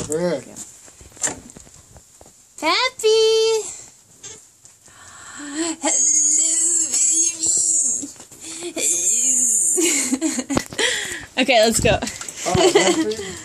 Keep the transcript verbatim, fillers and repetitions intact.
Good. Pappy! Hello, baby. Okay, let's go. Oh,